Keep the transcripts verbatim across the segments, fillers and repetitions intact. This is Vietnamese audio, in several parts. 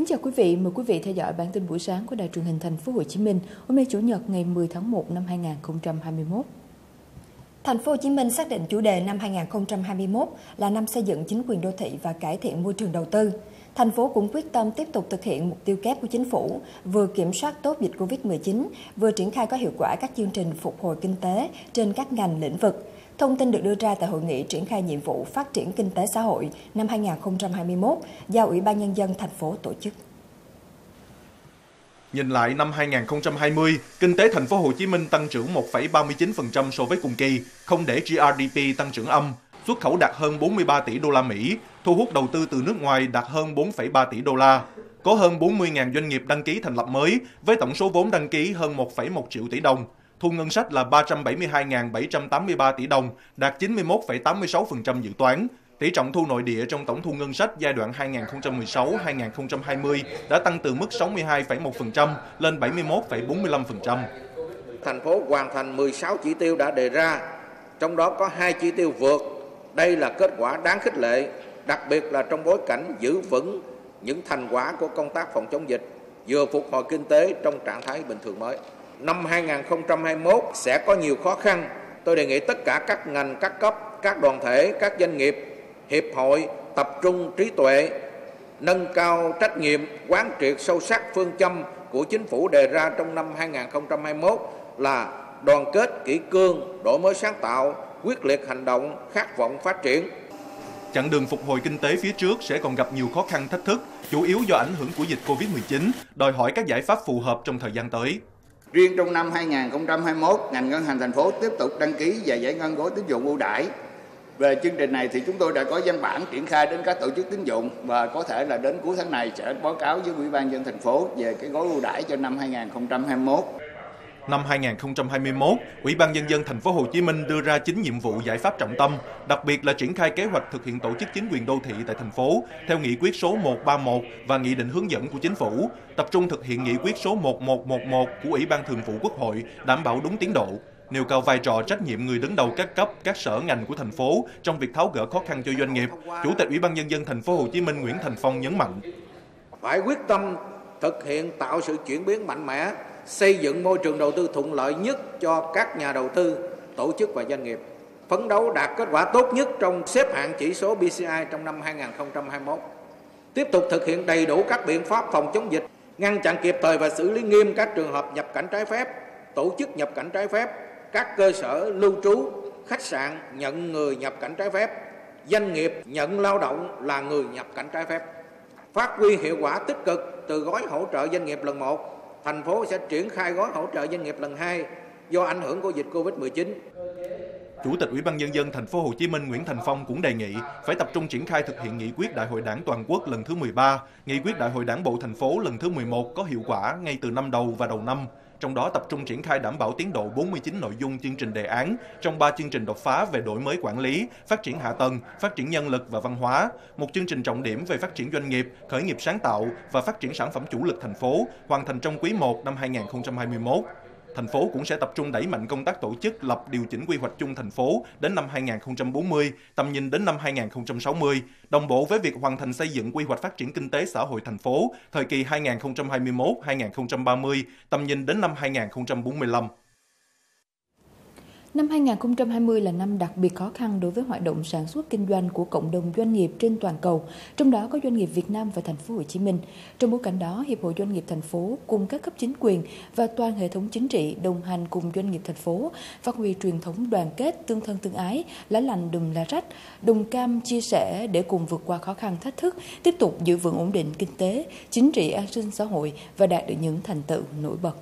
Kính chào quý vị, mời quý vị theo dõi bản tin buổi sáng của Đài Truyền hình Thành phố Hồ Chí Minh. Hôm nay Chủ nhật ngày mười tháng một năm hai nghìn không trăm hai mươi mốt. Thành phố Hồ Chí Minh xác định chủ đề năm hai nghìn không trăm hai mươi mốt là năm xây dựng chính quyền đô thị và cải thiện môi trường đầu tư. Thành phố cũng quyết tâm tiếp tục thực hiện mục tiêu kép của chính phủ, vừa kiểm soát tốt dịch Covid mười chín, vừa triển khai có hiệu quả các chương trình phục hồi kinh tế trên các ngành lĩnh vực. Thông tin được đưa ra tại hội nghị triển khai nhiệm vụ phát triển kinh tế xã hội năm hai nghìn không trăm hai mươi mốt do Ủy ban Nhân dân thành phố tổ chức. Nhìn lại năm hai nghìn không trăm hai mươi, kinh tế thành phố Hồ Chí Minh tăng trưởng một phẩy ba mươi chín phần trăm so với cùng kỳ, không để giê rờ đê pê tăng trưởng âm, xuất khẩu đạt hơn bốn mươi ba tỷ đô la Mỹ, thu hút đầu tư từ nước ngoài đạt hơn bốn phẩy ba tỷ đô la. Có hơn bốn mươi nghìn doanh nghiệp đăng ký thành lập mới với tổng số vốn đăng ký hơn một phẩy một triệu tỷ đồng. Thu ngân sách là ba trăm bảy mươi hai nghìn bảy trăm tám mươi ba tỷ đồng, đạt chín mươi mốt phẩy tám mươi sáu phần trăm dự toán. Tỷ trọng thu nội địa trong tổng thu ngân sách giai đoạn hai nghìn không trăm mười sáu đến hai nghìn không trăm hai mươi đã tăng từ mức sáu mươi hai phẩy một phần trăm lên bảy mươi mốt phẩy bốn mươi lăm phần trăm. Thành phố hoàn thành mười sáu chỉ tiêu đã đề ra, trong đó có hai chỉ tiêu vượt. Đây là kết quả đáng khích lệ, đặc biệt là trong bối cảnh giữ vững những thành quả của công tác phòng chống dịch, vừa phục hồi kinh tế trong trạng thái bình thường mới. Năm hai nghìn không trăm hai mươi mốt sẽ có nhiều khó khăn. Tôi đề nghị tất cả các ngành, các cấp, các đoàn thể, các doanh nghiệp, hiệp hội tập trung trí tuệ, nâng cao trách nhiệm, quán triệt sâu sắc phương châm của chính phủ đề ra trong năm hai nghìn không trăm hai mươi mốt là đoàn kết, kỷ cương, đổi mới sáng tạo, quyết liệt hành động, khát vọng phát triển. Chặng đường phục hồi kinh tế phía trước sẽ còn gặp nhiều khó khăn thách thức, chủ yếu do ảnh hưởng của dịch Covid mười chín, đòi hỏi các giải pháp phù hợp trong thời gian tới. Riêng trong năm hai nghìn không trăm hai mươi mốt, ngành ngân hàng thành phố tiếp tục đăng ký và giải ngân gói tín dụng ưu đãi. Về chương trình này thì chúng tôi đã có văn bản triển khai đến các tổ chức tín dụng và có thể là đến cuối tháng này sẽ báo cáo với Ủy ban nhân dân thành phố về cái gói ưu đãi cho năm hai nghìn không trăm hai mươi mốt. Năm hai nghìn không trăm hai mươi mốt, Ủy ban Nhân dân thành phố Hồ Chí Minh đưa ra chín nhiệm vụ giải pháp trọng tâm, đặc biệt là triển khai kế hoạch thực hiện tổ chức chính quyền đô thị tại thành phố theo nghị quyết số một trăm ba mươi mốt và nghị định hướng dẫn của chính phủ, tập trung thực hiện nghị quyết số một một một một của Ủy ban Thường vụ Quốc hội, đảm bảo đúng tiến độ, nêu cao vai trò trách nhiệm người đứng đầu các cấp, các sở ngành của thành phố trong việc tháo gỡ khó khăn cho doanh nghiệp. Chủ tịch Ủy ban Nhân dân thành phố Hồ Chí Minh Nguyễn Thành Phong nhấn mạnh: phải quyết tâm thực hiện tạo sự chuyển biến mạnh mẽ, xây dựng môi trường đầu tư thuận lợi nhất cho các nhà đầu tư, tổ chức và doanh nghiệp, phấn đấu đạt kết quả tốt nhất trong xếp hạng chỉ số pê xê i trong năm hai nghìn không trăm hai mươi mốt. Tiếp tục thực hiện đầy đủ các biện pháp phòng chống dịch, ngăn chặn kịp thời và xử lý nghiêm các trường hợp nhập cảnh trái phép, tổ chức nhập cảnh trái phép, các cơ sở lưu trú, khách sạn nhận người nhập cảnh trái phép, doanh nghiệp nhận lao động là người nhập cảnh trái phép. Phát huy hiệu quả tích cực từ gói hỗ trợ doanh nghiệp lần một, thành phố sẽ triển khai gói hỗ trợ doanh nghiệp lần hai do ảnh hưởng của dịch Covid mười chín. Chủ tịch Ủy ban Nhân dân thành phố Hồ Chí Minh Nguyễn Thành Phong cũng đề nghị phải tập trung triển khai thực hiện nghị quyết Đại hội Đảng toàn quốc lần thứ mười ba, nghị quyết Đại hội Đảng bộ thành phố lần thứ mười một có hiệu quả ngay từ năm đầu và đầu năm. Trong đó tập trung triển khai đảm bảo tiến độ bốn mươi chín nội dung chương trình đề án trong ba chương trình đột phá về đổi mới quản lý, phát triển hạ tầng, phát triển nhân lực và văn hóa, một chương trình trọng điểm về phát triển doanh nghiệp, khởi nghiệp sáng tạo và phát triển sản phẩm chủ lực thành phố, hoàn thành trong quý một năm hai nghìn không trăm hai mươi mốt. Thành phố cũng sẽ tập trung đẩy mạnh công tác tổ chức lập điều chỉnh quy hoạch chung thành phố đến năm hai nghìn không trăm bốn mươi, tầm nhìn đến năm hai nghìn không trăm sáu mươi, đồng bộ với việc hoàn thành xây dựng quy hoạch phát triển kinh tế xã hội thành phố thời kỳ hai nghìn không trăm hai mươi mốt đến hai nghìn không trăm ba mươi, tầm nhìn đến năm hai nghìn không trăm bốn mươi lăm. Năm hai nghìn không trăm hai mươi là năm đặc biệt khó khăn đối với hoạt động sản xuất kinh doanh của cộng đồng doanh nghiệp trên toàn cầu, trong đó có doanh nghiệp Việt Nam và thành phố Hồ Chí Minh. Trong bối cảnh đó, Hiệp hội Doanh nghiệp thành phố cùng các cấp chính quyền và toàn hệ thống chính trị đồng hành cùng doanh nghiệp thành phố, phát huy truyền thống đoàn kết, tương thân tương ái, lá lành đùm lá rách, đồng cam chia sẻ để cùng vượt qua khó khăn thách thức, tiếp tục giữ vững ổn định kinh tế, chính trị, an sinh xã hội và đạt được những thành tựu nổi bật.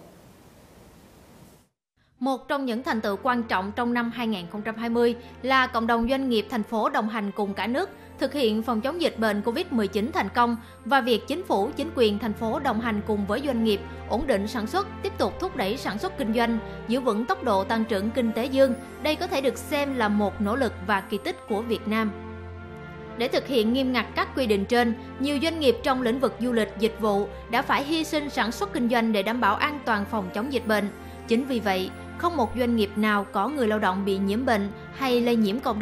Một trong những thành tựu quan trọng trong năm hai nghìn không trăm hai mươi là cộng đồng doanh nghiệp thành phố đồng hành cùng cả nước thực hiện phòng chống dịch bệnh Covid mười chín thành công và việc chính phủ, chính quyền thành phố đồng hành cùng với doanh nghiệp ổn định sản xuất, tiếp tục thúc đẩy sản xuất kinh doanh, giữ vững tốc độ tăng trưởng kinh tế dương. Đây có thể được xem là một nỗ lực và kỳ tích của Việt Nam. Để thực hiện nghiêm ngặt các quy định trên, nhiều doanh nghiệp trong lĩnh vực du lịch, dịch vụ đã phải hy sinh sản xuất kinh doanh để đảm bảo an toàn phòng chống dịch bệnh. Chính vì vậy, không một doanh nghiệp nào có người lao động bị nhiễm bệnh hay lây nhiễm cộng đồng.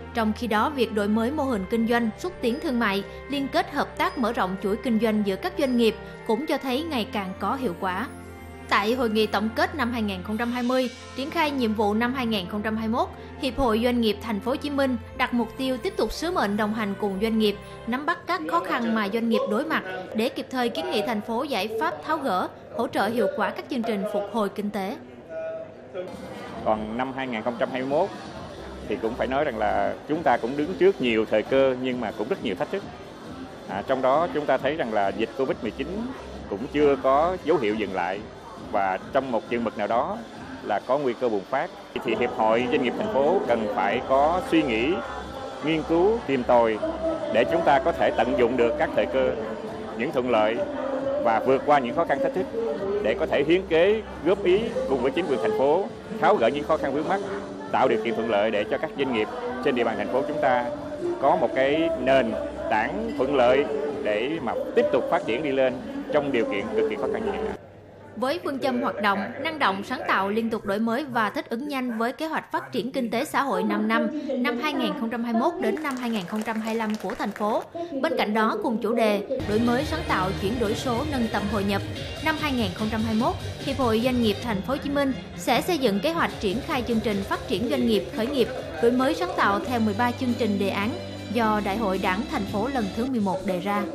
Trong khi đó, việc đổi mới mô hình kinh doanh, xúc tiến thương mại, liên kết hợp tác mở rộng chuỗi kinh doanh giữa các doanh nghiệp cũng cho thấy ngày càng có hiệu quả. Tại hội nghị tổng kết năm hai nghìn không trăm hai mươi, triển khai nhiệm vụ năm hai nghìn không trăm hai mươi mốt, Hiệp hội Doanh nghiệp Thành phố Hồ Chí Minh đặt mục tiêu tiếp tục sứ mệnh đồng hành cùng doanh nghiệp, nắm bắt các khó khăn mà doanh nghiệp đối mặt để kịp thời kiến nghị thành phố giải pháp tháo gỡ, hỗ trợ hiệu quả các chương trình phục hồi kinh tế. Còn năm hai nghìn không trăm hai mươi mốt thì cũng phải nói rằng là chúng ta cũng đứng trước nhiều thời cơ nhưng mà cũng rất nhiều thách thức. À, trong đó chúng ta thấy rằng là dịch Covid mười chín cũng chưa có dấu hiệu dừng lại và trong một chừng mực nào đó là có nguy cơ bùng phát. Thì Hiệp hội Doanh nghiệp Thành phố cần phải có suy nghĩ, nghiên cứu, tìm tòi để chúng ta có thể tận dụng được các thời cơ, những thuận lợi và vượt qua những khó khăn thách thức để có thể hiến kế, góp ý cùng với chính quyền thành phố tháo gỡ những khó khăn vướng mắc, tạo điều kiện thuận lợi để cho các doanh nghiệp trên địa bàn thành phố chúng ta có một cái nền tảng thuận lợi để mà tiếp tục phát triển đi lên trong điều kiện cực kỳ khó khăn như hiện nay. Với phương châm hoạt động, năng động, sáng tạo, liên tục đổi mới và thích ứng nhanh với kế hoạch phát triển kinh tế xã hội năm năm, năm hai nghìn không trăm hai mươi mốt đến năm hai nghìn không trăm hai mươi lăm của thành phố. Bên cạnh đó, cùng chủ đề đổi mới sáng tạo, chuyển đổi số, nâng tầm hội nhập, năm hai nghìn không trăm hai mươi mốt, Hiệp hội Doanh nghiệp Thành phố Hồ Chí Minh sẽ xây dựng kế hoạch triển khai chương trình phát triển doanh nghiệp khởi nghiệp, đổi mới sáng tạo theo mười ba chương trình đề án do Đại hội Đảng thành phố lần thứ mười một đề ra.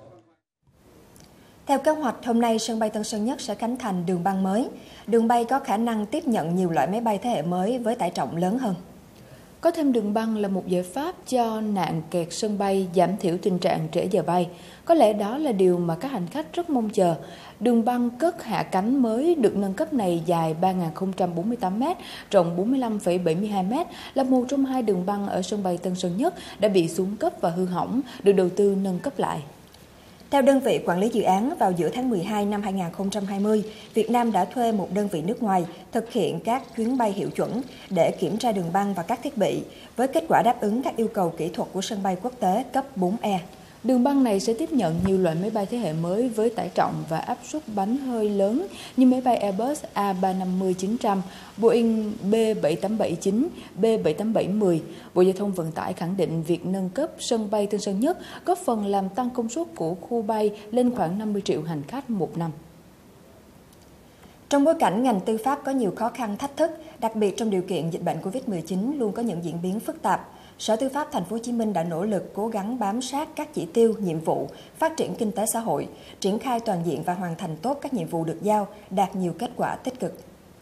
Theo kế hoạch, hôm nay sân bay Tân Sơn Nhất sẽ khánh thành đường băng mới. Đường bay có khả năng tiếp nhận nhiều loại máy bay thế hệ mới với tải trọng lớn hơn. Có thêm đường băng là một giải pháp cho nạn kẹt sân bay, giảm thiểu tình trạng trễ giờ bay. Có lẽ đó là điều mà các hành khách rất mong chờ. Đường băng cất hạ cánh mới được nâng cấp này dài ba nghìn không trăm bốn mươi tám mét, rộng bốn mươi lăm phẩy bảy mươi hai mét, là một trong hai đường băng ở sân bay Tân Sơn Nhất đã bị xuống cấp và hư hỏng, được đầu tư nâng cấp lại. Theo đơn vị quản lý dự án, vào giữa tháng mười hai năm hai nghìn không trăm hai mươi, Việt Nam đã thuê một đơn vị nước ngoài thực hiện các chuyến bay hiệu chuẩn để kiểm tra đường băng và các thiết bị, với kết quả đáp ứng các yêu cầu kỹ thuật của sân bay quốc tế cấp bốn E. Đường băng này sẽ tiếp nhận nhiều loại máy bay thế hệ mới với tải trọng và áp suất bánh hơi lớn như máy bay Airbus A ba trăm năm mươi chín trăm, Boeing B bảy tám bảy chín, B bảy tám bảy mười. Bộ Giao thông Vận tải khẳng định việc nâng cấp sân bay Tân Sơn Nhất góp phần làm tăng công suất của khu bay lên khoảng năm mươi triệu hành khách một năm. Trong bối cảnh ngành tư pháp có nhiều khó khăn thách thức, đặc biệt trong điều kiện dịch bệnh Covid mười chín luôn có những diễn biến phức tạp, Sở Tư pháp Thành phố Hồ Chí Minh đã nỗ lực cố gắng bám sát các chỉ tiêu, nhiệm vụ, phát triển kinh tế xã hội, triển khai toàn diện và hoàn thành tốt các nhiệm vụ được giao, đạt nhiều kết quả tích cực.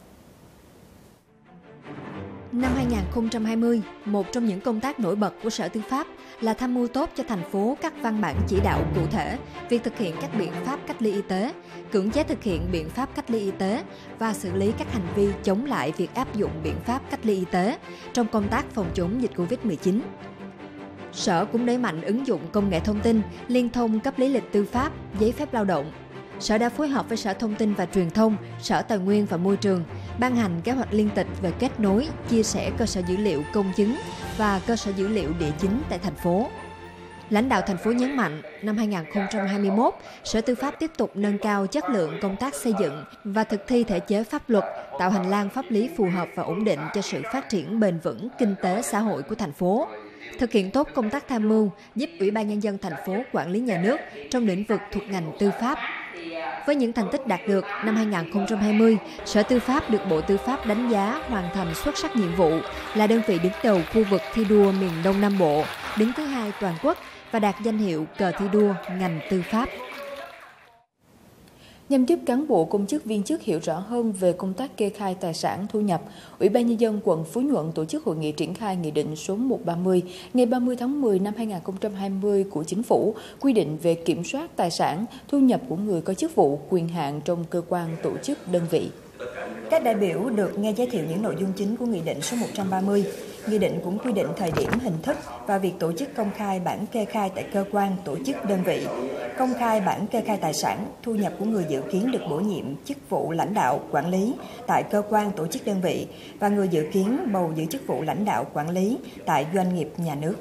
Năm hai nghìn không trăm hai mươi, một trong những công tác nổi bật của Sở Tư pháp là tham mưu tốt cho thành phố các văn bản chỉ đạo cụ thể việc thực hiện các biện pháp cách ly y tế, cưỡng chế thực hiện biện pháp cách ly y tế và xử lý các hành vi chống lại việc áp dụng biện pháp cách ly y tế trong công tác phòng chống dịch Covid mười chín. Sở cũng đẩy mạnh ứng dụng công nghệ thông tin, liên thông cấp lý lịch tư pháp, giấy phép lao động. Sở đã phối hợp với Sở Thông tin và Truyền thông, Sở Tài nguyên và Môi trường, ban hành kế hoạch liên tịch về kết nối, chia sẻ cơ sở dữ liệu công chứng và cơ sở dữ liệu địa chính tại thành phố. Lãnh đạo thành phố nhấn mạnh, năm hai nghìn không trăm hai mươi mốt, Sở Tư pháp tiếp tục nâng cao chất lượng công tác xây dựng và thực thi thể chế pháp luật, tạo hành lang pháp lý phù hợp và ổn định cho sự phát triển bền vững kinh tế xã hội của thành phố. Thực hiện tốt công tác tham mưu, giúp Ủy ban Nhân dân thành phố quản lý nhà nước trong lĩnh vực thuộc ngành tư pháp. Với những thành tích đạt được, năm hai nghìn không trăm hai mươi, Sở Tư pháp được Bộ Tư pháp đánh giá hoàn thành xuất sắc nhiệm vụ, là đơn vị đứng đầu khu vực thi đua miền Đông Nam Bộ, đứng thứ hai toàn quốc và đạt danh hiệu cờ thi đua ngành tư pháp. Nhằm giúp cán bộ công chức viên chức hiểu rõ hơn về công tác kê khai tài sản thu nhập, Ủy ban Nhân dân quận Phú Nhuận tổ chức hội nghị triển khai Nghị định số một trăm ba mươi ngày ba mươi tháng mười năm hai nghìn không trăm hai mươi của Chính phủ quy định về kiểm soát tài sản thu nhập của người có chức vụ, quyền hạn trong cơ quan, tổ chức, đơn vị. Các đại biểu được nghe giới thiệu những nội dung chính của Nghị định số một trăm ba mươi. Nghị định cũng quy định thời điểm, hình thức và việc tổ chức công khai bản kê khai tại cơ quan, tổ chức, đơn vị, công khai bản kê khai tài sản, thu nhập của người dự kiến được bổ nhiệm chức vụ lãnh đạo, quản lý tại cơ quan, tổ chức, đơn vị và người dự kiến bầu giữ chức vụ lãnh đạo, quản lý tại doanh nghiệp nhà nước.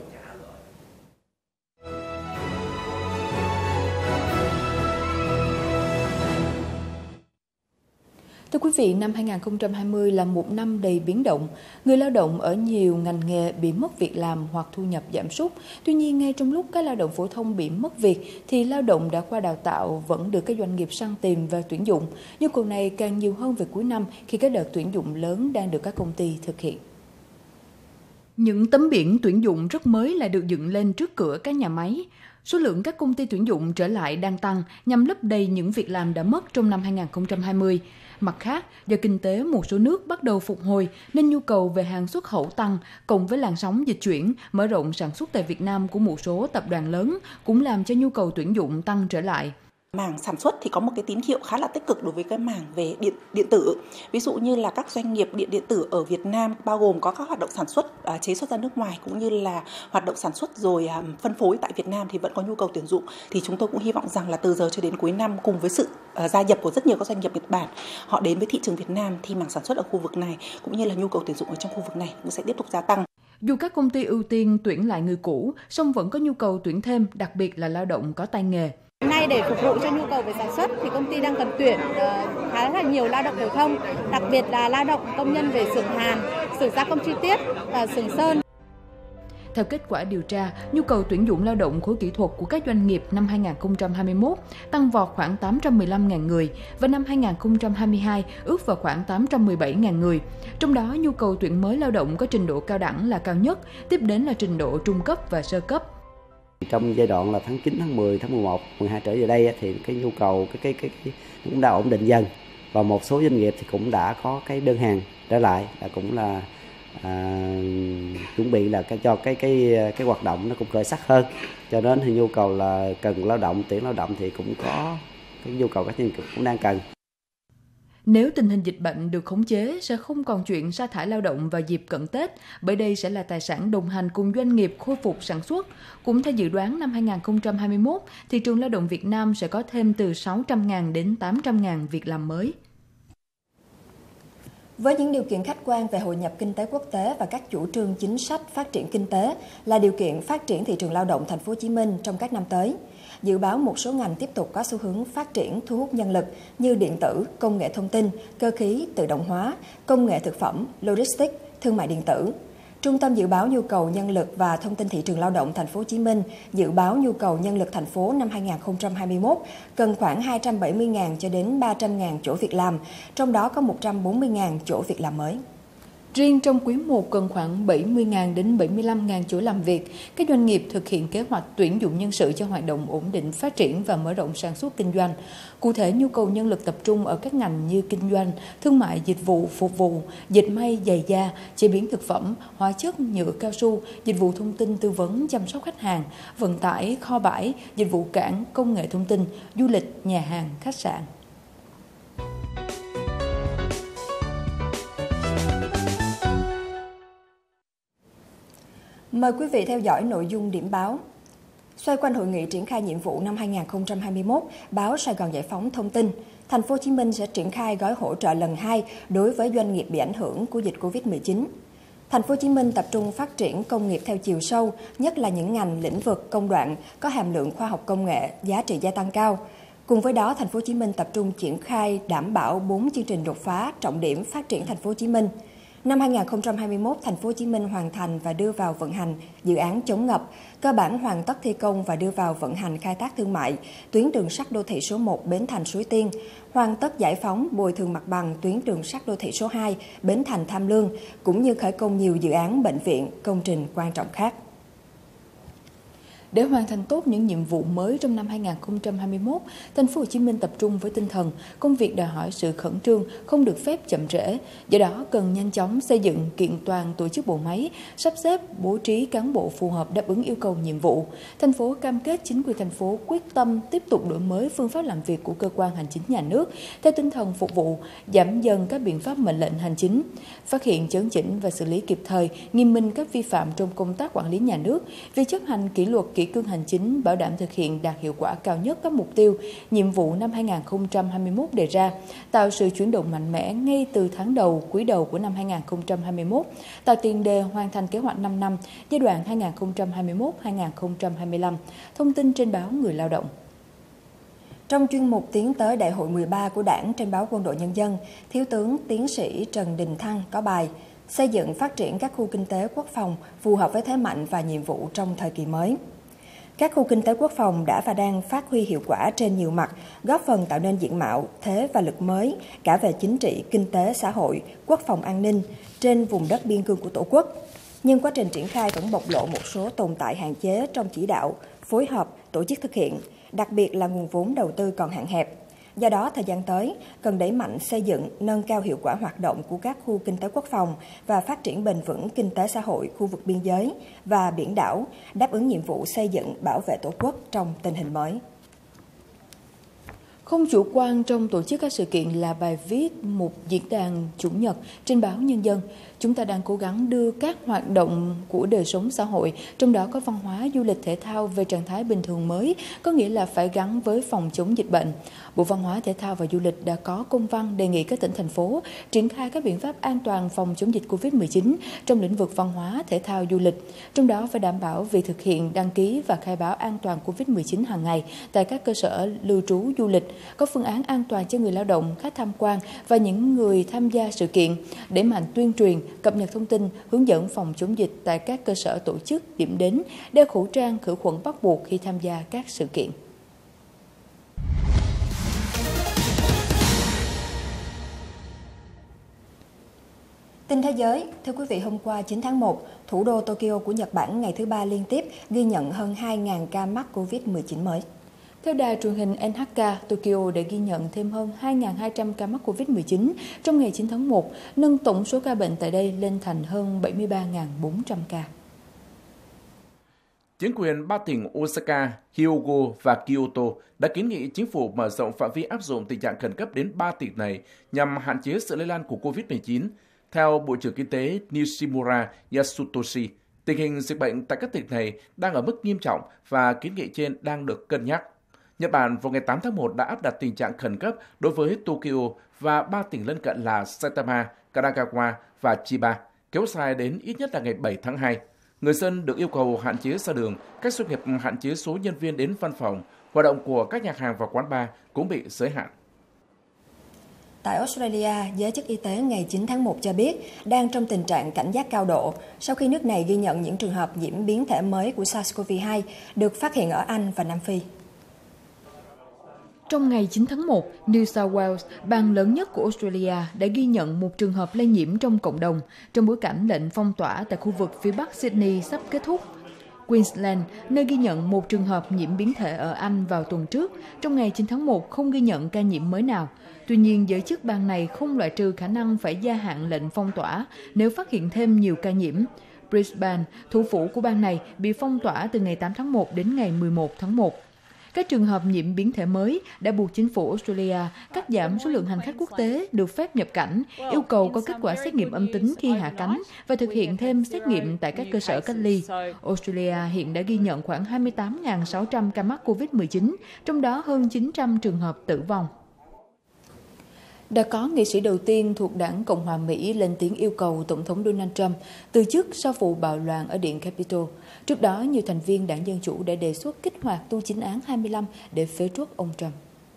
Thưa quý vị, năm hai nghìn không trăm hai mươi là một năm đầy biến động. Người lao động ở nhiều ngành nghề bị mất việc làm hoặc thu nhập giảm sút. Tuy nhiên, ngay trong lúc các lao động phổ thông bị mất việc, thì lao động đã qua đào tạo vẫn được các doanh nghiệp săn tìm và tuyển dụng. Nhu cầu này càng nhiều hơn về cuối năm khi các đợt tuyển dụng lớn đang được các công ty thực hiện. Những tấm biển tuyển dụng rất mới lại được dựng lên trước cửa các nhà máy. Số lượng các công ty tuyển dụng trở lại đang tăng nhằm lấp đầy những việc làm đã mất trong năm hai nghìn không trăm hai mươi. Mặt khác, do kinh tế một số nước bắt đầu phục hồi nên nhu cầu về hàng xuất khẩu tăng, cộng với làn sóng dịch chuyển, mở rộng sản xuất tại Việt Nam của một số tập đoàn lớn cũng làm cho nhu cầu tuyển dụng tăng trở lại. Mảng sản xuất thì có một cái tín hiệu khá là tích cực đối với cái mảng về điện điện tử. Ví dụ như là các doanh nghiệp điện điện tử ở Việt Nam bao gồm có các hoạt động sản xuất, à, chế xuất ra nước ngoài cũng như là hoạt động sản xuất rồi à, phân phối tại Việt Nam thì vẫn có nhu cầu tuyển dụng. Thì chúng tôi cũng hy vọng rằng là từ giờ cho đến cuối năm cùng với sự à, gia nhập của rất nhiều các doanh nghiệp Nhật Bản, họ đến với thị trường Việt Nam thì mảng sản xuất ở khu vực này cũng như là nhu cầu tuyển dụng ở trong khu vực này cũng sẽ tiếp tục gia tăng. Dù các công ty ưu tiên tuyển lại người cũ, song vẫn có nhu cầu tuyển thêm, đặc biệt là lao động có tay nghề. Nay để phục vụ cho nhu cầu về sản xuất thì công ty đang cần tuyển uh, khá là nhiều lao động phổ thông, đặc biệt là lao động công nhân về xưởng hàn, xưởng gia công chi tiết và xưởng sơn. Theo kết quả điều tra, nhu cầu tuyển dụng lao động khối kỹ thuật của các doanh nghiệp năm hai nghìn không trăm hai mươi mốt tăng vọt khoảng tám trăm mười lăm nghìn người và năm hai nghìn không trăm hai mươi hai ước vào khoảng tám trăm mười bảy nghìn người. Trong đó, nhu cầu tuyển mới lao động có trình độ cao đẳng là cao nhất, tiếp đến là trình độ trung cấp và sơ cấp. Trong giai đoạn là tháng chín, tháng mười, tháng mười một, mười hai trở về đây thì cái nhu cầu cái cái cái, cái cũng đã ổn định dần và một số doanh nghiệp thì cũng đã có cái đơn hàng trở lại, là cũng là à, chuẩn bị là cái cho cái cái cái hoạt động nó cũng khởi sắc hơn, cho nên thì nhu cầu là cần lao động, tuyển lao động thì cũng có cái nhu cầu các doanh nghiệp cũng đang cần. Nếu tình hình dịch bệnh được khống chế, sẽ không còn chuyện sa thải lao động vào dịp cận Tết, bởi đây sẽ là tài sản đồng hành cùng doanh nghiệp khôi phục sản xuất. Cũng theo dự đoán, năm hai nghìn không trăm hai mươi mốt, thị trường lao động Việt Nam sẽ có thêm từ sáu trăm nghìn đến tám trăm nghìn việc làm mới. Với những điều kiện khách quan về hội nhập kinh tế quốc tế và các chủ trương chính sách phát triển kinh tế là điều kiện phát triển thị trường lao động Thành phố Hồ Chí Minh trong các năm tới. Dự báo một số ngành tiếp tục có xu hướng phát triển thu hút nhân lực như điện tử, công nghệ thông tin, cơ khí, tự động hóa, công nghệ thực phẩm, logistics, thương mại điện tử. Trung tâm Dự báo Nhu cầu Nhân lực và Thông tin Thị trường Lao động Thành phố Hồ Chí Minh dự báo nhu cầu nhân lực thành phố năm hai nghìn không trăm hai mươi mốt cần khoảng hai trăm bảy mươi nghìn cho đến ba trăm nghìn chỗ việc làm, trong đó có một trăm bốn mươi nghìn chỗ việc làm mới. Riêng trong quý một cần khoảng bảy mươi nghìn đến bảy mươi lăm nghìn chỗ làm việc, các doanh nghiệp thực hiện kế hoạch tuyển dụng nhân sự cho hoạt động ổn định, phát triển và mở rộng sản xuất kinh doanh. Cụ thể, nhu cầu nhân lực tập trung ở các ngành như kinh doanh, thương mại, dịch vụ, phục vụ, dệt may, giày da, chế biến thực phẩm, hóa chất, nhựa cao su, dịch vụ thông tin tư vấn chăm sóc khách hàng, vận tải, kho bãi, dịch vụ cảng, công nghệ thông tin, du lịch, nhà hàng, khách sạn. Mời quý vị theo dõi nội dung điểm báo. Xoay quanh hội nghị triển khai nhiệm vụ năm hai nghìn không trăm hai mươi mốt, báo Sài Gòn Giải phóng thông tin, Thành phố Hồ Chí Minh sẽ triển khai gói hỗ trợ lần hai đối với doanh nghiệp bị ảnh hưởng của dịch Covid mười chín. Thành phố Hồ Chí Minh tập trung phát triển công nghiệp theo chiều sâu, nhất là những ngành lĩnh vực công đoạn có hàm lượng khoa học công nghệ, giá trị gia tăng cao. Cùng với đó, Thành phố Hồ Chí Minh tập trung triển khai đảm bảo bốn chương trình đột phá trọng điểm phát triển Thành phố Hồ Chí Minh. Năm hai nghìn không trăm hai mươi mốt, Thành phố Hồ Chí Minh hoàn thành và đưa vào vận hành dự án chống ngập, cơ bản hoàn tất thi công và đưa vào vận hành khai thác thương mại tuyến đường sắt đô thị số một Bến Thành Suối Tiên, hoàn tất giải phóng bồi thường mặt bằng tuyến đường sắt đô thị số hai Bến Thành Tham Lương, cũng như khởi công nhiều dự án bệnh viện, công trình quan trọng khác. Để hoàn thành tốt những nhiệm vụ mới trong năm hai nghìn không trăm hai mươi mốt, Thành phố Hồ Chí Minh tập trung với tinh thần công việc đòi hỏi sự khẩn trương, không được phép chậm trễ. Do đó, cần nhanh chóng xây dựng kiện toàn tổ chức bộ máy, sắp xếp bố trí cán bộ phù hợp đáp ứng yêu cầu nhiệm vụ. Thành phố cam kết chính quyền thành phố quyết tâm tiếp tục đổi mới phương pháp làm việc của cơ quan hành chính nhà nước theo tinh thần phục vụ, giảm dần các biện pháp mệnh lệnh hành chính, phát hiện chấn chỉnh và xử lý kịp thời, nghiêm minh các vi phạm trong công tác quản lý nhà nước, việc chấp hành kỷ luật kỷ cương hành chính, bảo đảm thực hiện đạt hiệu quả cao nhất các mục tiêu, nhiệm vụ năm hai nghìn không trăm hai mươi mốt đề ra, tạo sự chuyển động mạnh mẽ ngay từ tháng đầu, quý đầu của năm hai nghìn không trăm hai mươi mốt, tạo tiền đề hoàn thành kế hoạch năm năm giai đoạn hai nghìn không trăm hai mươi mốt đến hai nghìn không trăm hai mươi lăm. Thông tin trên báo Người Lao động. Trong chuyên mục tiến tới Đại hội mười ba của Đảng trên báo Quân đội Nhân dân, Thiếu tướng Tiến sĩ Trần Đình Thăng có bài xây dựng phát triển các khu kinh tế quốc phòng phù hợp với thế mạnh và nhiệm vụ trong thời kỳ mới. Các khu kinh tế quốc phòng đã và đang phát huy hiệu quả trên nhiều mặt, góp phần tạo nên diện mạo, thế và lực mới cả về chính trị, kinh tế, xã hội, quốc phòng an ninh trên vùng đất biên cương của Tổ quốc. Nhưng quá trình triển khai vẫn bộc lộ một số tồn tại hạn chế trong chỉ đạo, phối hợp, tổ chức thực hiện, đặc biệt là nguồn vốn đầu tư còn hạn hẹp. Do đó, thời gian tới, cần đẩy mạnh xây dựng, nâng cao hiệu quả hoạt động của các khu kinh tế quốc phòng và phát triển bền vững kinh tế xã hội khu vực biên giới và biển đảo, đáp ứng nhiệm vụ xây dựng, bảo vệ Tổ quốc trong tình hình mới. Không chủ quan trong tổ chức các sự kiện là bài viết một diễn đàn Chủ nhật trên báo Nhân dân. Chúng ta đang cố gắng đưa các hoạt động của đời sống xã hội, trong đó có văn hóa, du lịch, thể thao về trạng thái bình thường mới, có nghĩa là phải gắn với phòng chống dịch bệnh. Bộ Văn hóa, Thể thao và Du lịch đã có công văn đề nghị các tỉnh, thành phố triển khai các biện pháp an toàn phòng chống dịch covid mười chín trong lĩnh vực văn hóa, thể thao, du lịch. Trong đó phải đảm bảo việc thực hiện đăng ký và khai báo an toàn covid mười chín hàng ngày tại các cơ sở lưu trú du lịch, có phương án an toàn cho người lao động, khách tham quan và những người tham gia sự kiện, đẩy mạnh tuyên truyền, cập nhật thông tin, hướng dẫn phòng chống dịch tại các cơ sở tổ chức, điểm đến, đeo khẩu trang, khử khuẩn bắt buộc khi tham gia các sự kiện. Tin thế giới, thưa quý vị, hôm qua chín tháng một, thủ đô Tokyo của Nhật Bản ngày thứ ba liên tiếp ghi nhận hơn hai nghìn ca mắc covid mười chín mới. Theo đài truyền hình en hát ca, Tokyo đã ghi nhận thêm hơn hai nghìn hai trăm ca mắc covid mười chín trong ngày chín tháng một, nâng tổng số ca bệnh tại đây lên thành hơn bảy mươi ba nghìn bốn trăm ca. Chính quyền ba tỉnh Osaka, Hyogo và Kyoto đã kiến nghị chính phủ mở rộng phạm vi áp dụng tình trạng khẩn cấp đến ba tỉnh này nhằm hạn chế sự lây lan của covid mười chín. Theo Bộ trưởng Kinh tế Nishimura Yasutoshi, tình hình dịch bệnh tại các tỉnh này đang ở mức nghiêm trọng và kiến nghị trên đang được cân nhắc. Nhật Bản vào ngày tám tháng một đã áp đặt tình trạng khẩn cấp đối với Tokyo và ba tỉnh lân cận là Saitama, Kanagawa và Chiba, kéo dài đến ít nhất là ngày bảy tháng hai. Người dân được yêu cầu hạn chế ra đường, các doanh nghiệp hạn chế số nhân viên đến văn phòng, hoạt động của các nhà hàng và quán bar cũng bị giới hạn. Tại Australia, giới chức y tế ngày chín tháng một cho biết đang trong tình trạng cảnh giác cao độ sau khi nước này ghi nhận những trường hợp nhiễm biến thể mới của SARS-xê o vê hai được phát hiện ở Anh và Nam Phi. Trong ngày chín tháng một, New South Wales, bang lớn nhất của Australia, đã ghi nhận một trường hợp lây nhiễm trong cộng đồng trong bối cảnh lệnh phong tỏa tại khu vực phía bắc Sydney sắp kết thúc. Queensland, nơi ghi nhận một trường hợp nhiễm biến thể ở Anh vào tuần trước, trong ngày chín tháng một không ghi nhận ca nhiễm mới nào. Tuy nhiên, giới chức bang này không loại trừ khả năng phải gia hạn lệnh phong tỏa nếu phát hiện thêm nhiều ca nhiễm. Brisbane, thủ phủ của bang này, bị phong tỏa từ ngày tám tháng một đến ngày mười một tháng một. Các trường hợp nhiễm biến thể mới đã buộc chính phủ Australia cắt giảm số lượng hành khách quốc tế được phép nhập cảnh, yêu cầu có kết quả xét nghiệm âm tính khi hạ cánh và thực hiện thêm xét nghiệm tại các cơ sở cách ly. Australia hiện đã ghi nhận khoảng hai mươi tám nghìn sáu trăm ca mắc covid mười chín, trong đó hơn chín trăm trường hợp tử vong. Đã có nghị sĩ đầu tiên thuộc đảng Cộng hòa Mỹ lên tiếng yêu cầu Tổng thống Donald Trump từ chức sau vụ bạo loạn ở Điện Capitol. Trước đó, nhiều thành viên đảng Dân Chủ đã đề xuất kích hoạt tu chính án hai mươi lăm để phế truất ông Trump.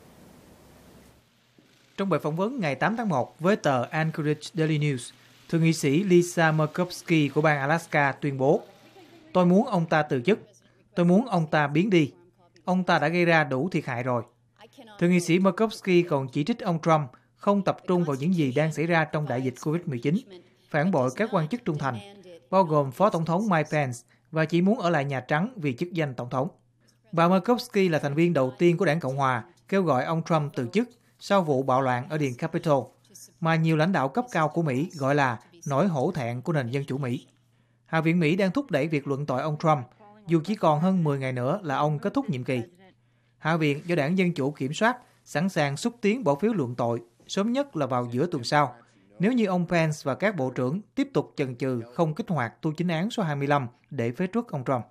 Trong bài phỏng vấn ngày tám tháng một với tờ Anchorage Daily News, thượng nghị sĩ Lisa Murkowski của bang Alaska tuyên bố: "Tôi muốn ông ta từ chức. Tôi muốn ông ta biến đi. Ông ta đã gây ra đủ thiệt hại rồi." Thượng nghị sĩ Murkowski còn chỉ trích ông Trump không tập trung vào những gì đang xảy ra trong đại dịch covid mười chín, phản bội các quan chức trung thành, bao gồm Phó Tổng thống Mike Pence, và chỉ muốn ở lại Nhà Trắng vì chức danh Tổng thống. Bà Murkowski là thành viên đầu tiên của đảng Cộng hòa kêu gọi ông Trump từ chức sau vụ bạo loạn ở Điện Capitol, mà nhiều lãnh đạo cấp cao của Mỹ gọi là nỗi hổ thẹn của nền dân chủ Mỹ. Hạ viện Mỹ đang thúc đẩy việc luận tội ông Trump, dù chỉ còn hơn mười ngày nữa là ông kết thúc nhiệm kỳ. Hạ viện do đảng Dân Chủ kiểm soát sẵn sàng xúc tiến bỏ phiếu luận tội, sớm nhất là vào giữa tuần sau, nếu như ông Pence và các bộ trưởng tiếp tục chần chừ không kích hoạt tu chính án số hai mươi lăm để phế truất ông Trump.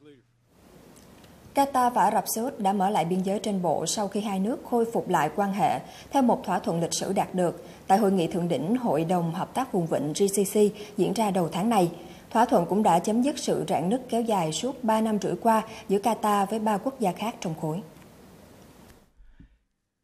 Qatar và Ả Rập Xê Út đã mở lại biên giới trên bộ sau khi hai nước khôi phục lại quan hệ theo một thỏa thuận lịch sử đạt được tại Hội nghị Thượng đỉnh Hội đồng Hợp tác Vùng Vịnh G C C diễn ra đầu tháng này. Thỏa thuận cũng đã chấm dứt sự rạn nứt kéo dài suốt ba năm rưỡi qua giữa Qatar với ba quốc gia khác trong khối.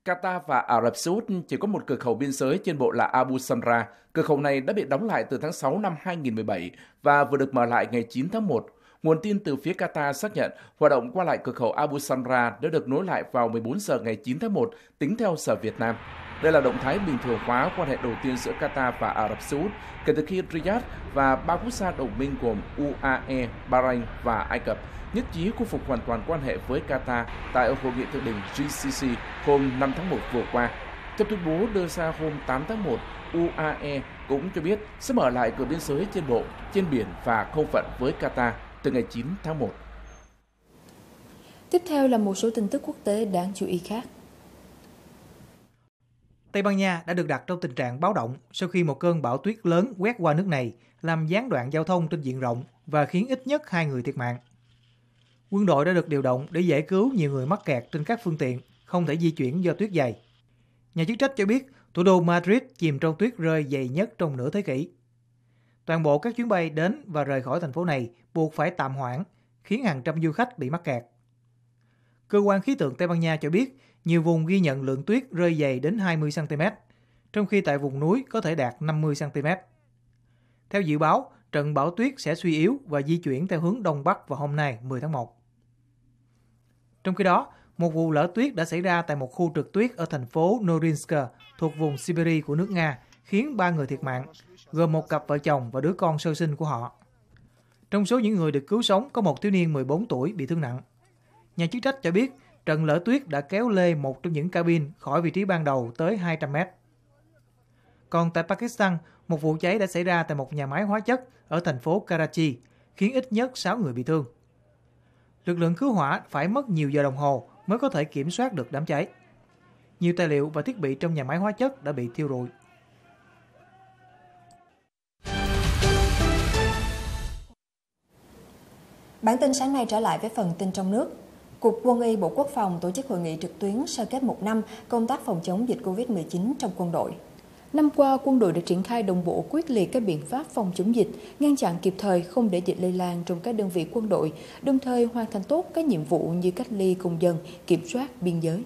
Qatar và Ả Rập Xê Út chỉ có một cửa khẩu biên giới trên bộ là Abu Samra. Cửa khẩu này đã bị đóng lại từ tháng sáu năm hai nghìn không trăm mười bảy và vừa được mở lại ngày chín tháng một. Nguồn tin từ phía Qatar xác nhận hoạt động qua lại cửa khẩu Abu Samra đã được nối lại vào mười bốn giờ ngày chín tháng một tính theo giờ Việt Nam. Đây là động thái bình thường hóa quan hệ đầu tiên giữa Qatar và Ả Rập Xê Út kể từ khi Riyadh và ba quốc gia đồng minh gồm u a e, Bahrain và Ai Cập nhất trí khôi phục hoàn toàn quan hệ với Qatar tại hội nghị thượng đỉnh G C C hôm năm tháng một vừa qua. Trong tuyên bố đưa ra hôm tám tháng một, u a e cũng cho biết sẽ mở lại cửa biên giới trên bộ, trên biển và không phận với Qatar từ ngày chín tháng một. Tiếp theo là một số tin tức quốc tế đáng chú ý khác. Tây Ban Nha đã được đặt trong tình trạng báo động sau khi một cơn bão tuyết lớn quét qua nước này, làm gián đoạn giao thông trên diện rộng và khiến ít nhất hai người thiệt mạng. Quân đội đã được điều động để giải cứu nhiều người mắc kẹt trên các phương tiện không thể di chuyển do tuyết dày. Nhà chức trách cho biết thủ đô Madrid chìm trong tuyết rơi dày nhất trong nửa thế kỷ. Toàn bộ các chuyến bay đến và rời khỏi thành phố này buộc phải tạm hoãn, khiến hàng trăm du khách bị mắc kẹt. Cơ quan khí tượng Tây Ban Nha cho biết nhiều vùng ghi nhận lượng tuyết rơi dày đến hai mươi xăng ti mét, trong khi tại vùng núi có thể đạt năm mươi xăng ti mét. Theo dự báo, trận bão tuyết sẽ suy yếu và di chuyển theo hướng Đông Bắc vào hôm nay mười tháng một. Trong khi đó, một vụ lở tuyết đã xảy ra tại một khu trượt tuyết ở thành phố Norilsk thuộc vùng Siberia của nước Nga, khiến ba người thiệt mạng, gồm một cặp vợ chồng và đứa con sơ sinh của họ. Trong số những người được cứu sống có một thiếu niên mười bốn tuổi bị thương nặng. Nhà chức trách cho biết trận lở tuyết đã kéo lê một trong những cabin khỏi vị trí ban đầu tới hai trăm mét. Còn tại Pakistan, một vụ cháy đã xảy ra tại một nhà máy hóa chất ở thành phố Karachi, khiến ít nhất sáu người bị thương. Lực lượng cứu hỏa phải mất nhiều giờ đồng hồ mới có thể kiểm soát được đám cháy. Nhiều tài liệu và thiết bị trong nhà máy hóa chất đã bị thiêu rụi. Bản tin sáng nay trở lại với phần tin trong nước. Cục Quân y Bộ Quốc phòng tổ chức hội nghị trực tuyến sơ kết một năm công tác phòng chống dịch Covid mười chín trong quân đội. Năm qua, quân đội đã triển khai đồng bộ quyết liệt các biện pháp phòng chống dịch, ngăn chặn kịp thời không để dịch lây lan trong các đơn vị quân đội, đồng thời hoàn thành tốt các nhiệm vụ như cách ly công dân, kiểm soát biên giới.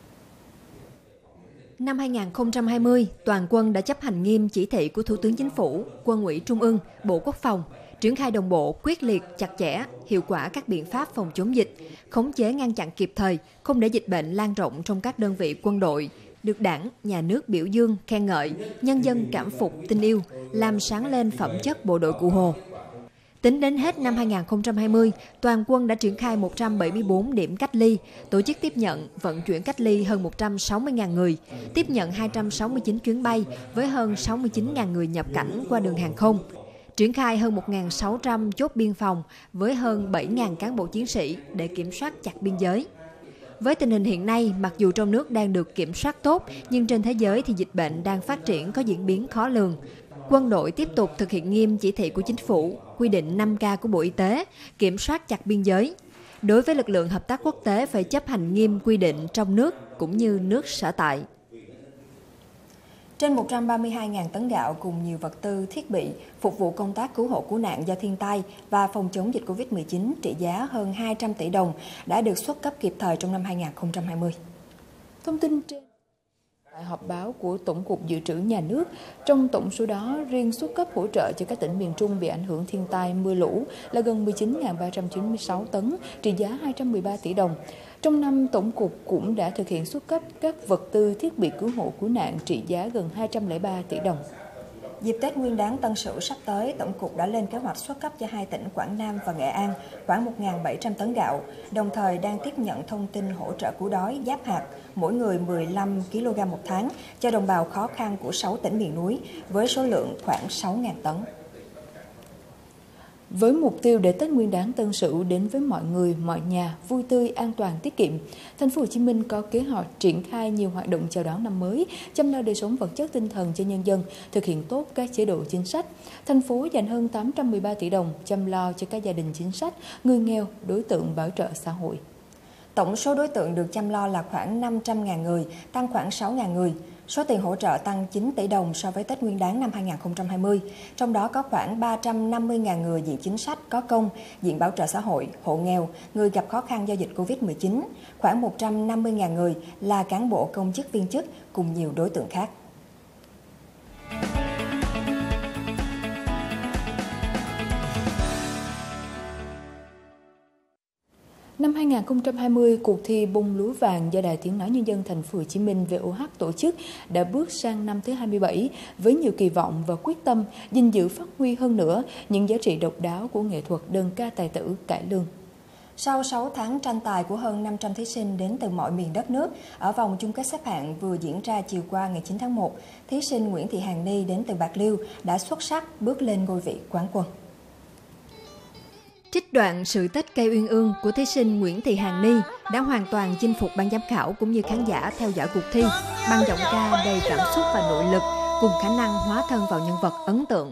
Năm hai nghìn không trăm hai mươi, toàn quân đã chấp hành nghiêm chỉ thị của Thủ tướng Chính phủ, Quân ủy Trung ương, Bộ Quốc phòng, triển khai đồng bộ, quyết liệt, chặt chẽ, hiệu quả các biện pháp phòng chống dịch, khống chế ngăn chặn kịp thời, không để dịch bệnh lan rộng trong các đơn vị quân đội, được Đảng, Nhà nước biểu dương, khen ngợi, nhân dân cảm phục, tin yêu, làm sáng lên phẩm chất bộ đội Cụ Hồ. Tính đến hết năm hai nghìn không trăm hai mươi, toàn quân đã triển khai một trăm bảy mươi tư điểm cách ly, tổ chức tiếp nhận, vận chuyển cách ly hơn một trăm sáu mươi nghìn người, tiếp nhận hai trăm sáu mươi chín chuyến bay với hơn sáu mươi chín nghìn người nhập cảnh qua đường hàng không, triển khai hơn một nghìn sáu trăm chốt biên phòng với hơn bảy nghìn cán bộ chiến sĩ để kiểm soát chặt biên giới. Với tình hình hiện nay, mặc dù trong nước đang được kiểm soát tốt, nhưng trên thế giới thì dịch bệnh đang phát triển có diễn biến khó lường. Quân đội tiếp tục thực hiện nghiêm chỉ thị của Chính phủ, quy định năm K của Bộ Y tế, kiểm soát chặt biên giới. Đối với lực lượng hợp tác quốc tế phải chấp hành nghiêm quy định trong nước cũng như nước sở tại. Trên một trăm ba mươi hai nghìn tấn gạo cùng nhiều vật tư, thiết bị phục vụ công tác cứu hộ cứu nạn do thiên tai và phòng chống dịch Covid mười chín trị giá hơn hai trăm tỷ đồng đã được xuất cấp kịp thời trong năm hai nghìn không trăm hai mươi. Thông tin trên tại họp báo của Tổng cục Dự trữ Nhà nước, trong tổng số đó, riêng xuất cấp hỗ trợ cho các tỉnh miền Trung bị ảnh hưởng thiên tai mưa lũ là gần mười chín nghìn ba trăm chín mươi sáu tấn, trị giá hai trăm mười ba tỷ đồng. Trong năm, Tổng cục cũng đã thực hiện xuất cấp các vật tư thiết bị cứu hộ cứu nạn trị giá gần hai trăm lẻ ba tỷ đồng. Dịp Tết Nguyên đán Tân Sửu sắp tới, Tổng cục đã lên kế hoạch xuất cấp cho hai tỉnh Quảng Nam và Nghệ An khoảng một nghìn bảy trăm tấn gạo, đồng thời đang tiếp nhận thông tin hỗ trợ cứu đói giáp hạt, mỗi người mười lăm ki lô gam một tháng cho đồng bào khó khăn của sáu tỉnh miền núi với số lượng khoảng sáu nghìn tấn. Với mục tiêu để Tết Nguyên đán Tân Sửu đến với mọi người, mọi nhà vui tươi, an toàn, tiết kiệm, Thành phố Hồ Chí Minh có kế hoạch triển khai nhiều hoạt động chào đón năm mới, chăm lo đời sống vật chất tinh thần cho nhân dân, thực hiện tốt các chế độ chính sách. Thành phố dành hơn tám trăm mười ba tỷ đồng chăm lo cho các gia đình chính sách, người nghèo, đối tượng bảo trợ xã hội. Tổng số đối tượng được chăm lo là khoảng năm trăm nghìn người, tăng khoảng sáu nghìn người. Số tiền hỗ trợ tăng chín tỷ đồng so với Tết Nguyên đán năm hai nghìn không trăm hai mươi, trong đó có khoảng ba trăm năm mươi nghìn người diện chính sách có công, diện bảo trợ xã hội, hộ nghèo, người gặp khó khăn do dịch Covid mười chín, khoảng một trăm năm mươi nghìn người là cán bộ công chức viên chức cùng nhiều đối tượng khác. Năm hai nghìn không trăm hai mươi, cuộc thi bông lúa vàng do Đài Tiếng nói Nhân dân Thành phố Hồ Chí Minh vê o hát tổ chức đã bước sang năm thứ hai mươi bảy với nhiều kỳ vọng và quyết tâm gìn giữ phát huy hơn nữa những giá trị độc đáo của nghệ thuật đơn ca tài tử cải lương. Sau sáu tháng tranh tài của hơn năm trăm thí sinh đến từ mọi miền đất nước, ở vòng chung kết xếp hạng vừa diễn ra chiều qua ngày chín tháng một, thí sinh Nguyễn Thị Hàn Ni đến từ Bạc Liêu đã xuất sắc bước lên ngôi vị quán quân. Trích đoạn sự Tết cây uyên ương của thí sinh Nguyễn Thị Hàn Ni đã hoàn toàn chinh phục ban giám khảo cũng như khán giả theo dõi cuộc thi bằng giọng ca đầy cảm xúc và nội lực cùng khả năng hóa thân vào nhân vật ấn tượng.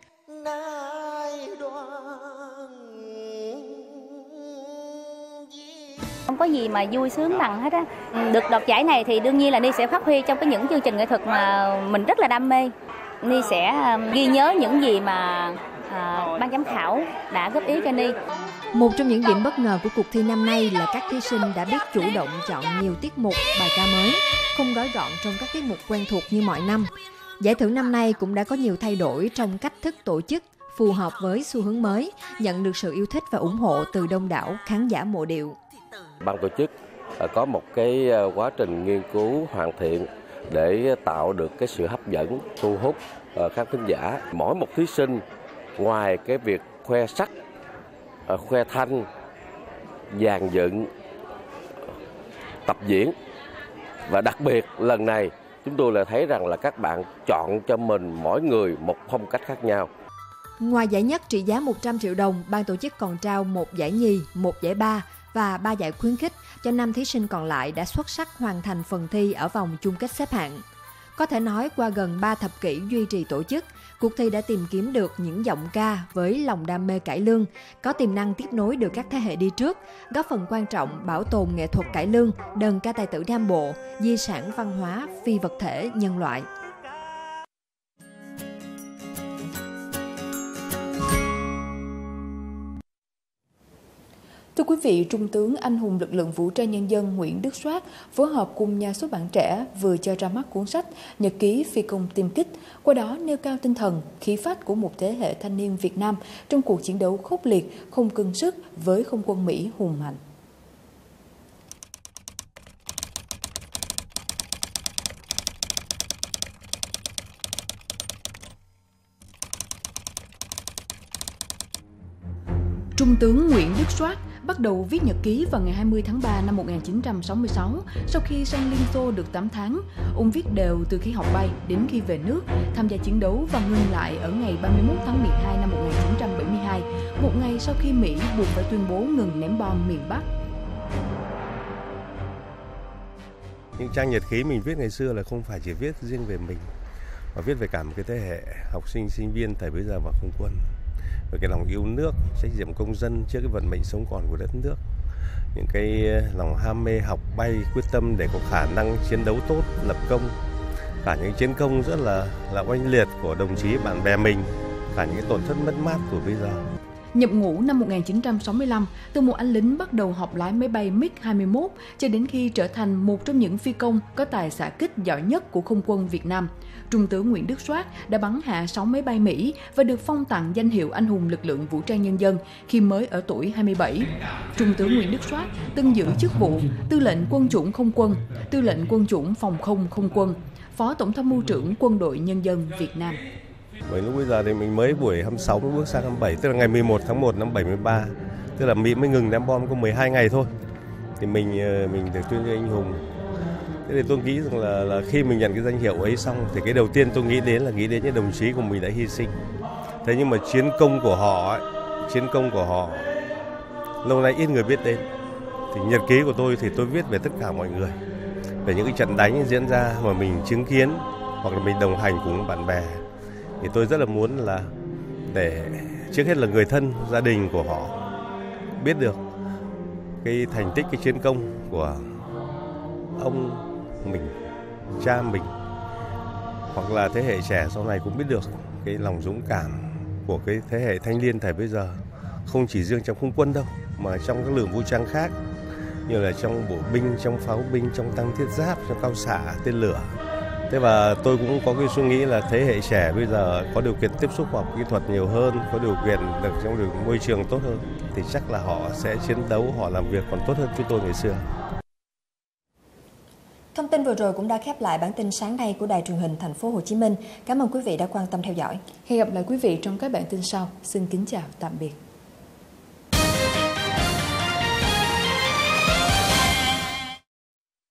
Không có gì mà vui sướng bằng hết á. Được đoạt giải này thì đương nhiên là Ni sẽ phát huy trong cái những chương trình nghệ thuật mà mình rất là đam mê. Ni sẽ ghi nhớ những gì mà À, ban giám khảo đã góp ý cho Ni. Một trong những điểm bất ngờ của cuộc thi năm nay là các thí sinh đã biết chủ động chọn nhiều tiết mục, bài ca mới, không gói gọn trong các tiết mục quen thuộc như mọi năm. Giải thưởng năm nay cũng đã có nhiều thay đổi trong cách thức tổ chức, phù hợp với xu hướng mới, nhận được sự yêu thích và ủng hộ từ đông đảo khán giả mộ điệu. Ban tổ chức có một cái quá trình nghiên cứu hoàn thiện để tạo được cái sự hấp dẫn, thu hút các khán giả. Mỗi một thí sinh ngoài cái việc khoe sắc, khoe thanh, dàn dựng, tập diễn và đặc biệt lần này chúng tôi là thấy rằng là các bạn chọn cho mình mỗi người một phong cách khác nhau. Ngoài giải nhất trị giá một trăm triệu đồng, ban tổ chức còn trao một giải nhì, một giải ba và ba giải khuyến khích cho năm thí sinh còn lại đã xuất sắc hoàn thành phần thi ở vòng chung kết xếp hạng. Có thể nói qua gần ba thập kỷ duy trì tổ chức, cuộc thi đã tìm kiếm được những giọng ca với lòng đam mê cải lương, có tiềm năng tiếp nối được các thế hệ đi trước, góp phần quan trọng bảo tồn nghệ thuật cải lương, đơn ca tài tử Nam Bộ, di sản văn hóa phi vật thể nhân loại. Thưa quý vị, Trung tướng anh hùng lực lượng vũ trang nhân dân Nguyễn Đức Soát phối hợp cùng nhà xuất bản trẻ vừa cho ra mắt cuốn sách Nhật ký phi công tiêm kích, qua đó nêu cao tinh thần, khí phách của một thế hệ thanh niên Việt Nam trong cuộc chiến đấu khốc liệt, không cân sức với không quân Mỹ hùng mạnh. Trung tướng Nguyễn Đức Soát bắt đầu viết nhật ký vào ngày hai mươi tháng ba năm một nghìn chín trăm sáu mươi sáu. Sau khi sang Liên Xô được tám tháng, ông viết đều từ khi học bay đến khi về nước, tham gia chiến đấu và ngừng lại ở ngày ba mươi mốt tháng mười hai năm một nghìn chín trăm bảy mươi hai, một ngày sau khi Mỹ buộc phải tuyên bố ngừng ném bom miền Bắc. Những trang nhật ký mình viết ngày xưa là không phải chỉ viết riêng về mình, mà viết về cả một cái thế hệ học sinh, sinh viên thời bấy giờ vào không quân. Về cái lòng yêu nước, trách nhiệm công dân trước cái vận mệnh sống còn của đất nước, những cái lòng ham mê học bay, quyết tâm để có khả năng chiến đấu tốt, lập công, cả những chiến công rất là là oanh liệt của đồng chí bạn bè mình, cả những cái tổn thất mất mát của bây giờ. Nhập ngũ năm một nghìn chín trăm sáu mươi lăm, từ một anh lính bắt đầu học lái máy bay mig hai mươi mốt cho đến khi trở thành một trong những phi công có tài xạ kích giỏi nhất của không quân Việt Nam, Trung tướng Nguyễn Đức Soát đã bắn hạ sáu máy bay Mỹ và được phong tặng danh hiệu anh hùng lực lượng vũ trang nhân dân khi mới ở tuổi hai mươi bảy. Trung tướng Nguyễn Đức Soát từng giữ chức vụ Tư lệnh Quân chủng Không quân, Tư lệnh Quân chủng Phòng không Không quân, Phó Tổng tham mưu trưởng Quân đội Nhân dân Việt Nam. Với lúc bây giờ thì mình mới buổi hai mươi sáu mới bước sang hai mươi bảy, tức là ngày mười một tháng một năm bảy mươi ba, tức là Mỹ mới ngừng ném bom có mười hai ngày thôi, thì mình mình được tuyên danh anh hùng. Thế thì tôi nghĩ rằng là, là khi mình nhận cái danh hiệu ấy xong thì cái đầu tiên tôi nghĩ đến là nghĩ đến những đồng chí của mình đã hy sinh. Thế nhưng mà chiến công của họ ấy, chiến công của họ lâu nay ít người biết đến. Thì nhật ký của tôi thì tôi viết về tất cả mọi người, về những cái trận đánh diễn ra mà mình chứng kiến hoặc là mình đồng hành cùng bạn bè. Thì tôi rất là muốn là để trước hết là người thân, gia đình của họ biết được cái thành tích, cái chiến công của ông mình, cha mình, hoặc là thế hệ trẻ sau này cũng biết được cái lòng dũng cảm của cái thế hệ thanh niên thời bây giờ, không chỉ riêng trong không quân đâu mà trong các lực vũ trang khác, như là trong bộ binh, trong pháo binh, trong tăng thiết giáp, trong cao xạ, tên lửa. Thế và tôi cũng có cái suy nghĩ là thế hệ trẻ bây giờ có điều kiện tiếp xúc khoa học kỹ thuật nhiều hơn, có điều kiện được trong được môi trường tốt hơn, thì chắc là họ sẽ chiến đấu, họ làm việc còn tốt hơn chúng tôi ngày xưa. Thông tin vừa rồi cũng đã khép lại bản tin sáng nay của Đài Truyền hình Thành phố Hồ Chí Minh. Cảm ơn quý vị đã quan tâm theo dõi. Hẹn gặp lại quý vị trong các bản tin sau. Xin kính chào, tạm biệt.